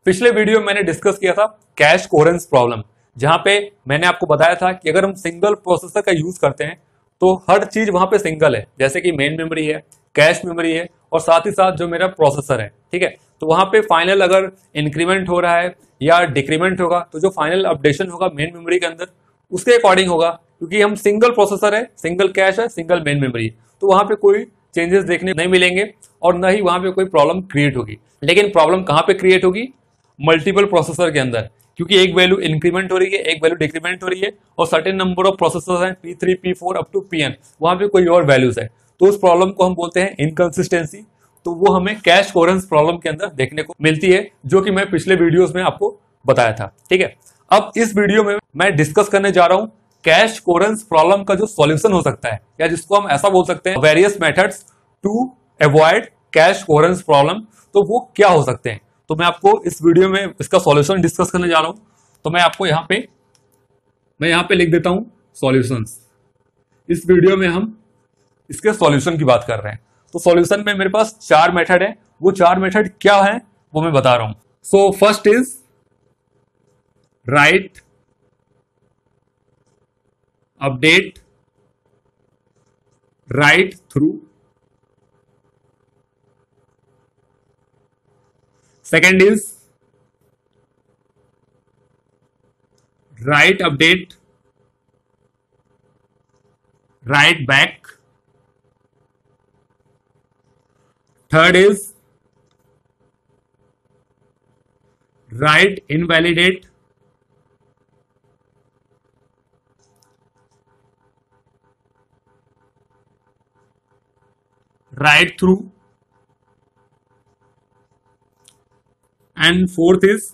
पिछले वीडियो में मैंने डिस्कस किया था कैश कोहेरेंस प्रॉब्लम, जहां पे मैंने आपको बताया था कि अगर हम सिंगल प्रोसेसर का यूज करते हैं तो हर चीज वहां पे सिंगल है, जैसे कि मेन मेमोरी है, कैश मेमोरी है और साथ ही साथ जो मेरा प्रोसेसर है। ठीक है, तो वहां पे फाइनल अगर इंक्रीमेंट हो रहा है या डिक्रीमेंट होगा तो जो फाइनल अपडेशन होगा मेन मेमोरी के अंदर उसके अकॉर्डिंग होगा, क्योंकि हम सिंगल प्रोसेसर है, सिंगल कैश है, सिंगल मेन मेमोरी है, तो वहां पे कोई चेंजेस देखने नहीं मिलेंगे और न ही वहां पे कोई प्रॉब्लम क्रिएट होगी। लेकिन प्रॉब्लम कहां पे क्रिएट होगी? मल्टीपल प्रोसेसर के अंदर, क्योंकि एक वैल्यू इंक्रीमेंट हो रही है, एक वैल्यू डिक्रीमेंट हो रही है और सर्टेन नंबर ऑफ प्रोसेसर हैं P3 P4 up to Pn, वहां पे कोई और वैल्यूज है, तो उस प्रॉब्लम को हम बोलते हैं इनकंसिस्टेंसी। तो वो हमें कैश कोहेरेंस प्रॉब्लम के अंदर देखने को मिलती है, जो कि मैं पिछले वीडियोस में आपको बताया था। ठीक है, अब इस वीडियो में मैं डिस्कस करने जा रहा हूं कैश कोहेरेंस प्रॉब्लम का जो सॉल्यूशन हो सकता है, या जिसको हम ऐसा बोल सकते हैं various methods to avoid cache coherence problem, तो वो क्या हो सकते हैं। तो मैं आपको इस वीडियो में इसका सॉल्यूशन डिस्कस करने जा रहा हूं। तो मैं आपको यहां पे लिख देता हूं सॉल्यूशंस। इस वीडियो में हम इसके सॉल्यूशन की बात कर रहे हैं। तो सॉल्यूशन में मेरे पास 4 मेथड है, वो 4 मेथड क्या है वो मैं बता रहा हूं। So first is write update write through, second is write update write back, third is write invalidate, write through, and fourth is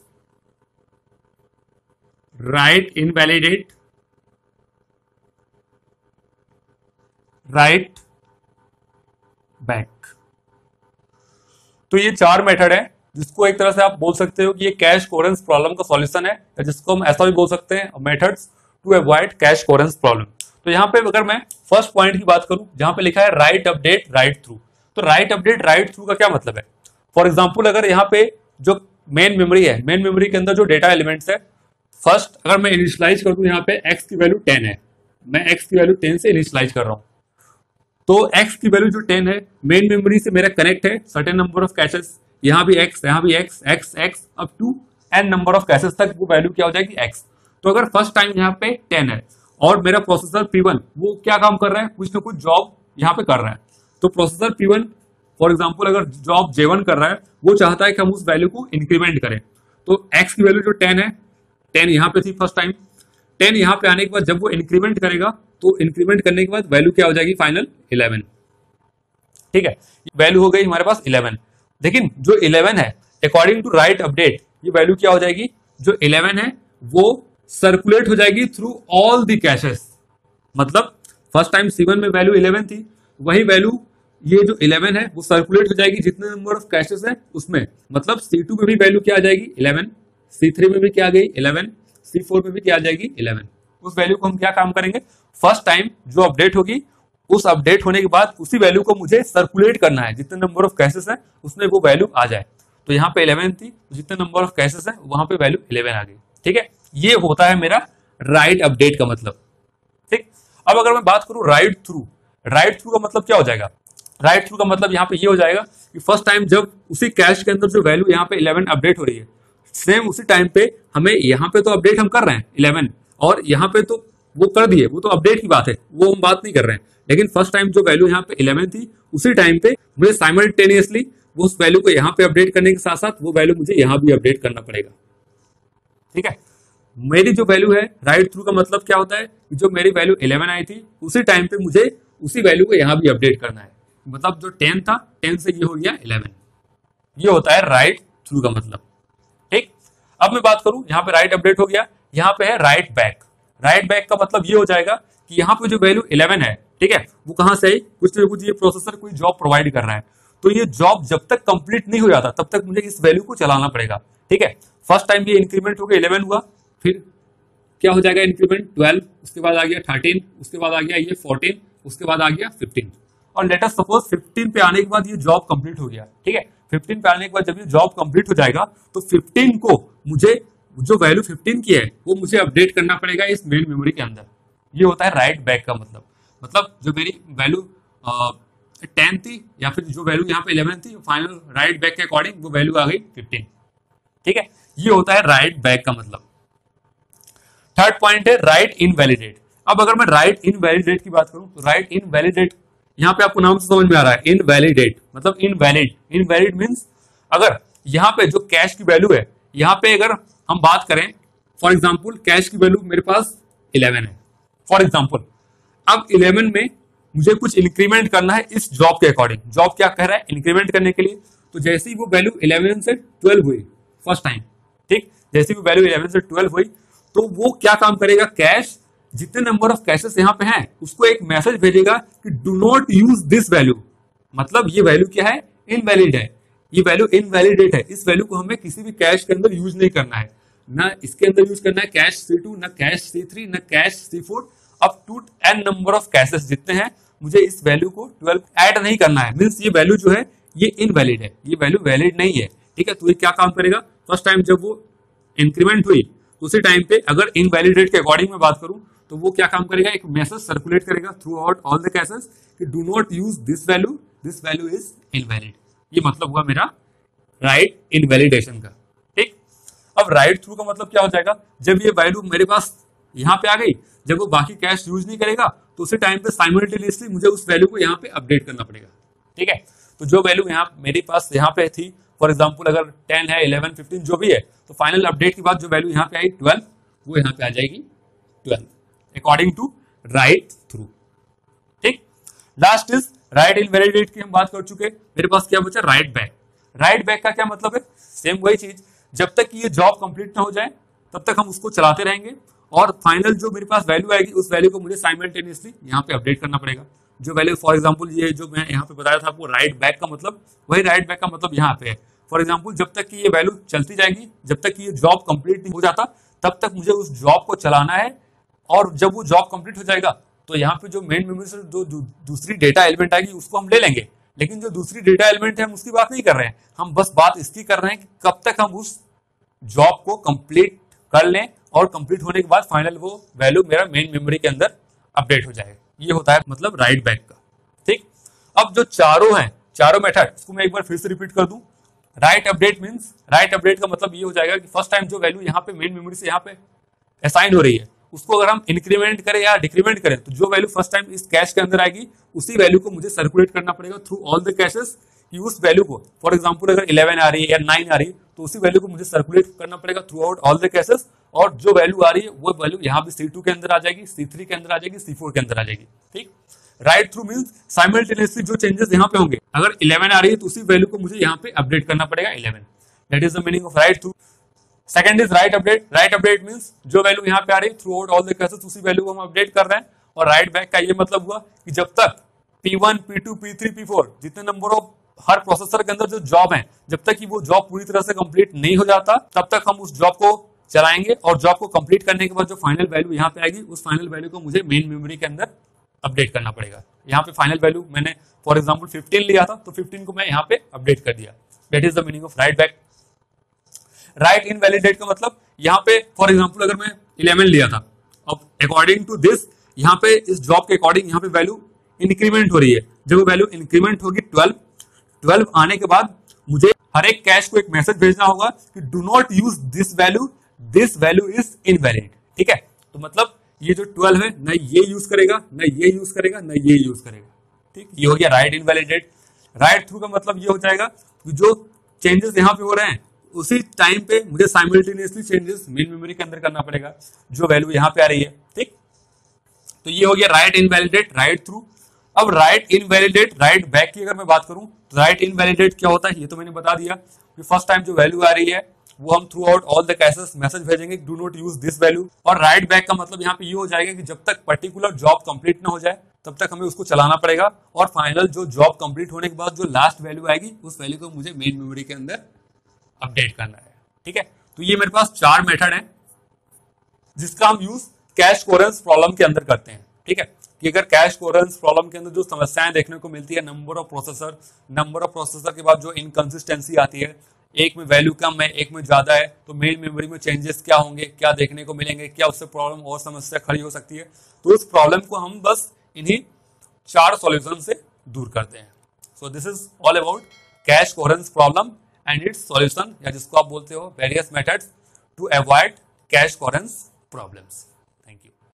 write invalidate write back। तो ये 4 मेथड है, जिसको एक तरह से आप बोल सकते हो कि ये कैश कोहेरेंस प्रॉब्लम का सॉल्यूशन है, या जिसको हम ऐसा भी बोल सकते हैं methods to avoid cache coherence problem. तो यहाँ पे अगर मैं फर्स्ट पॉइंट की बात करूं, जहां पे लिखा है राइट अपडेट राइट थ्रू, तो राइट अपडेट राइट थ्रू का क्या मतलब है? फॉर एग्जाम्पल, अगर यहाँ पे जो मेन मेमोरी है, मेन मेमोरी के अंदर जो डेटा एलिमेंट्स है, फर्स्ट अगर मैं इनिशियलाइज कर दूं, यहाँ पे x की वैल्यू 10 है, मैं x की वैल्यू 10 से इनिशियलाइज कर रहा हूं, तो x की वैल्यू जो 10 है मेन मेमोरी से मेरा कनेक्ट है सर्टेन नंबर ऑफ कैशेस, यहाँ भी x, यहाँ भी x x x up to n number of caches तक वो वैल्यू क्या हो जाएगी x। तो अगर फर्स्ट टाइम यहाँ पे 10 है और मेरा प्रोसेसर P1 वो क्या काम कर रहा है, कुछ ना कुछ जॉब यहाँ पे कर रहा है, तो प्रोसेसर P1 फॉर एग्जाम्पल अगर जॉब J1 कर रहा है, वो चाहता है कि हम उस वैल्यू को इंक्रीमेंट करें। तो x की वैल्यू जो 10 है, 10 यहाँ पे थी फर्स्ट टाइम, 10 यहाँ पे आने के बाद जब वो इंक्रीमेंट करेगा तो इंक्रीमेंट करने के बाद वैल्यू क्या हो जाएगी फाइनल 11। ठीक है, वैल्यू हो गई हमारे पास 11। लेकिन जो 11 है अकॉर्डिंग टू राइट अपडेट, ये वैल्यू क्या हो जाएगी, जो 11 है वो सर्कुलेट हो जाएगी थ्रू ऑल द कैशेस। मतलब फर्स्ट टाइम C1 में वैल्यू 11 थी, वही वैल्यू ये जो 11 है वो सर्कुलेट हो जाएगी जितने नंबर ऑफ कैशेस है उसमें। मतलब C2 में भी वैल्यू क्या आ जाएगी 11, C3 में भी क्या आ गई 11, C4 में भी क्या आ जाएगी 11। उस वैल्यू को हम क्या काम करेंगे, फर्स्ट टाइम जो अपडेट होगी उस अपडेट होने के बाद उसी वैल्यू को मुझे सर्कुलेट करना है, जितने नंबर ऑफ कैशेस है उसमें वो वैल्यू आ जाए। तो यहाँ पे 11 थी, जितने नंबर ऑफ कैशेस है वहां पे वैल्यू 11 आ गई। ठीक है, ये होता है मेरा राइट अपडेट का मतलब। ठीक, अब अगर मैं बात करूं राइट थ्रू, राइट थ्रू का मतलब क्या हो जाएगा? राइट थ्रू का मतलब यहाँ पे ये हो जाएगा कि फर्स्ट टाइम जब उसी कैश के अंदर जो वैल्यू यहाँ पे 11 अपडेट हो रही है, सेम उसी टाइम पे हमें यहाँ पे तो अपडेट हम कर रहे हैं 11, और यहाँ पे तो वो कर दिए, वो तो अपडेट की बात है, वो हम बात नहीं कर रहे हैं। लेकिन फर्स्ट टाइम जो वैल्यू यहाँ पे 11 थी, उसी टाइम पे मुझे साइमल्टेनियसली वो उस वैल्यू को यहाँ पे अपडेट करने के साथ साथ वो वैल्यू मुझे यहाँ भी अपडेट करना पड़ेगा। ठीक है, मेरी जो वैल्यू है राइट थ्रू का मतलब क्या होता है कि जो मेरी वैल्यू 11 आई थी उसी टाइम पे मुझे उसी वैल्यू को यहाँ भी अपडेट करना है। मतलब जो 10 था 10 से ये हो गया 11, ये होता है राइट थ्रू का मतलब। ठीक, अब मैं बात करूं, यहाँ पे राइट अपडेट हो गया, यहाँ पे है राइट बैक। राइट बैक का मतलब ये हो जाएगा कि यहाँ पे जो वैल्यू 11 है, ठीक है, वो कहां से आई, कुछ ना कुछ ये प्रोसेसर कोई जॉब प्रोवाइड कर रहा है, तो ये जॉब जब तक कंप्लीट नहीं हो जाता तब तक मुझे इस वैल्यू को चलाना पड़ेगा। ठीक है, फर्स्ट टाइम ये इंक्रीमेंट हो गया 11 हुआ, फिर क्या हो जाएगा इंक्रीमेंट 12, उसके बाद आ गया 13, उसके बाद आ गया ये 14, उसके बाद आ गया 15, और लेट अस सपोज 15 पे आने के बाद ये जॉब कंप्लीट हो गया। ठीक है, 15 पे आने के बाद जब ये जॉब कंप्लीट हो जाएगा तो 15 को मुझे जो वैल्यू 15 की है वो मुझे अपडेट करना पड़ेगा इस मेन मेमोरी के अंदर। ये होता है राइट बैक का मतलब जो मेरी वैल्यू 10 थी या फिर जो वैल्यू यहाँ पे 11 थी, फाइनल राइट बैक के अकॉर्डिंग वो वैल्यू आ गई 15। ठीक है, ये होता है राइट बैक का मतलब। थर्ड पॉइंट है राइट इनवैलिडेट। अब अगर मैं राइट इनवैलिडेट की बात करूं तो राइट इनवैलिडेट यहां पे आपको नाम से समझ में आ रहा है, इनवैलिडेट मतलब इनवैलिड। इनवैलिड मींस अगर यहां पे जो कैश की वैल्यू है, यहां पे अगर हम बात करें फॉर एग्जांपल कैश की वैल्यू मेरे पास 11 है फॉर एग्जांपल। अब 11 में मुझे कुछ इंक्रीमेंट करना है इस जॉब के अकॉर्डिंग। जॉब क्या कह रहा है, इंक्रीमेंट करने के लिए। तो जैसे ही वो वैल्यू 11 से 12 हुई फर्स्ट टाइम, ठीक, जैसे ही वो वैल्यू 11 से 12 हुई तो वो क्या काम करेगा, कैश जितने नंबर ऑफ कैशेस यहाँ पे हैं उसको एक मैसेज भेजेगा कि do not use this value. मतलब ये वैल्यू क्या है, इनवैलिड है, ये वैल्यू इनवैलिडेट है। इस वैल्यू को हमें किसी भी कैश के अंदर यूज नहीं करना है, ना इसके अंदर यूज करना है कैश C2, ना कैश C3, ना cache C4, up to n number of caches जितने हैं मुझे इस वैल्यू को 12 ऐड नहीं करना है। मींस ये वैल्यू जो है ये इनवैलिड है, ये वैल्यू वैलिड नहीं है। ठीक है, तो ये क्या काम करेगा, फर्स्ट टाइम जब वो इंक्रीमेंट हुई तो उसी टाइम पे अगर इनवैलिडेट के अकॉर्डिंग में बात करूं तो वो क्या काम करेगा, एक मैसेज सर्कुलेट करेगा throughout all the caches कि do not use this value is invalid. ये मतलब हुआ मेरा राइट इनवैलिडेशन का। ठीक, अब राइट थ्रू का मतलब क्या हो जाएगा, जब ये वैल्यू मेरे पास यहाँ पे आ गई, जब वो बाकी कैश यूज नहीं करेगा तो उसी टाइम पे साइमल्टेनियसली मुझे उस वैल्यू को यहाँ पे अपडेट करना पड़ेगा। ठीक है, तो जो वैल्यू यहाँ मेरे पास यहाँ पे थी फॉर एग्जाम्पल अगर 10 है, 11, 15 जो भी है, तो फाइनल अपडेट के बाद जो वैल्यू यहाँ पे आई 12 वो यहाँ पे आ जाएगी 12 अकॉर्डिंग टू राइट थ्रू। ठीक, लास्ट इज राइट इनवैलिडेट की हम बात कर चुके। मेरे पास क्या बचा, राइट बैक। राइट बैक का क्या मतलब है, सेम वही चीज, जब तक कि ये जॉब कंप्लीट ना हो जाए तब तक हम उसको चलाते रहेंगे और फाइनल जो मेरे पास वैल्यू आएगी उस वैल्यू को मुझे साइमल्टेनियसली यहाँ पे अपडेट करना पड़ेगा। जो वैल्यू फॉर एग्जांपल ये जो मैं यहाँ पे बताया था आपको राइट बैक का मतलब, वही राइट बैक का मतलब यहाँ पे है। फॉर एग्जांपल जब तक कि ये वैल्यू चलती जाएगी, जब तक कि ये जॉब कंप्लीट नहीं हो जाता तब तक मुझे उस जॉब को चलाना है। और जब वो जॉब कंप्लीट हो जाएगा तो यहाँ पे जो मेन मेमोरी से जो दूसरी डेटा एलिमेंट आएगी उसको हम ले लेंगे, लेकिन जो दूसरी डेटा एलिमेंट है हम उसकी बात नहीं कर रहे हैं, हम बस बात इसकी कर रहे हैं कि कब तक हम उस जॉब को कंप्लीट कर लें और कंप्लीट होने के बाद फाइनल वो वैल्यू मेरा मेन मेमोरी के अंदर अपडेट हो जाएगा। ये होता है मतलब राइट बैक का। ठीक, अब जो चारों हैं, चारों मेथड, इसको मैं एक बार फिर से रिपीट कर दूं। Write update means, write update का मतलब ये हो जाएगा कि फर्स्ट टाइम जो वैल्यू यहाँ पे मेन मेमोरी से यहाँ पे असाइन हो रही है उसको अगर हम इंक्रीमेंट करें या डिक्रीमेंट करें तो जो वैल्यू फर्स्ट टाइम इस कैश के अंदर आएगी उसी वैल्यू को मुझे सर्कुलेट करना पड़ेगा थ्रू ऑल द कैशेस कि उस वैल्यू को फॉर एग्जांपल अगर 11 आ रही है या 9 आ रही है तो उसी वैल्यू को मुझे सर्कुलेट करना पड़ेगा throughout all the caches, और जो वैल्यू आ रही है वो वैल्यू यहाँ पे C2 के अंदर आ जाएगी, C3 के अंदर आ जाएगी, C4 के अंदर आ जाएगी। ठीक, राइट थ्रू मींस साइमल्टेनियसली जो चेंजेस यहाँ पे होंगे, अगर 11 आ रही है तो उसी वैल्यू को मुझे यहाँ पे अपडेट करना पड़ेगा 11। That is the meaning of write through. Second is write update. Write update means जो वैल्यू यहाँ पे आ रही है throughout all the caches उसी वैल्यू को हम अपडेट कर रहे हैं। और राइट बैक का ये मतलब हुआ कि जब तक P1, P2, P3, P4 जितने नंबर ऑफ हर प्रोसेसर के अंदर जो जॉब है, जब तक कि वो जॉब पूरी तरह से कंप्लीट नहीं हो जाता तब तक हम उस जॉब को चलाएंगे और जॉब को कंप्लीट करने के बाद जो फाइनल वैल्यू यहाँ पे आएगी उस फाइनल वैल्यू को मुझे मेन मेमोरी के अंदर अपडेट करना पड़ेगा। यहाँ पे फाइनल वैल्यू मैंने फॉर एग्जांपल 15 लिया था तो 15 को मैं यहाँ पे अपडेट कर दिया। That is the meaning of write back. Write invalidate का मतलब यहाँ पे फॉर एग्जांपल अगर मैं 11 लिया था, अब अकॉर्डिंग टू दिस यहाँ पे इस जॉब के अकॉर्डिंग यहाँ पे वैल्यू इंक्रीमेंट हो रही है। जब वो वैल्यू इंक्रीमेंट होगी 12 आने के बाद मुझे हर एक कैश को एक मैसेज भेजना होगा कि do not use this value is invalid. ठीक है, तो मतलब ये जो 12 है ना ये यूज करेगा, ना ये यूज करेगा, ना ये यूज करेगा। ठीक, ये हो गया राइट इनवैलिडेट। राइट थ्रू का मतलब ये हो जाएगा कि जो चेंजेस यहाँ पे हो रहे हैं उसी टाइम पे मुझे साइमल्टेनियसली चेंजेस मेन मेमोरी के अंदर करना पड़ेगा जो वैल्यू यहाँ पे आ रही है। ठीक, तो ये हो गया राइट इनवैलिडेट, राइट थ्रू। अब राइट इनवैलिडेट, राइट बैक की अगर मैं बात करूं तो राइट इनवैलिडेट क्या होता है ये तो मैंने बता दिया कि फर्स्ट टाइम जो वैल्यू आ रही है वो हम throughout all the caches message भेजेंगे do not use this value. और राइट बैक का मतलब यहाँ पे ये हो जाएगा कि जब तक पर्टिकुलर जॉब कंप्लीट ना हो जाए तब तक हमें उसको चलाना पड़ेगा और फाइनल जो जॉब कंप्लीट होने के बाद जो लास्ट वैल्यू आएगी उस वैल्यू को मुझे मेन मेमोरी के अंदर अपडेट करना है। ठीक है, तो ये मेरे पास 4 मेथड है जिसका हम यूज कैश कोहेरेंस प्रॉब्लम के अंदर करते हैं। ठीक है, कि अगर कैश कोहेरेंस प्रॉब्लम के अंदर जो समस्याएं देखने को मिलती है, नंबर ऑफ प्रोसेसर के बाद जो इनकंसिस्टेंसी आती है, एक में वैल्यू कम है एक में ज्यादा है, तो मेन मेमोरी में चेंजेस क्या होंगे, क्या देखने को मिलेंगे, क्या उससे प्रॉब्लम और समस्या खड़ी हो सकती है। तो इस प्रॉब्लम को हम बस इन्हीं 4 सॉल्यूशन से दूर करते हैं। So this is all about cache coherence problem and its solution, या जिसको आप बोलते हो various methods to avoid cache coherence problems.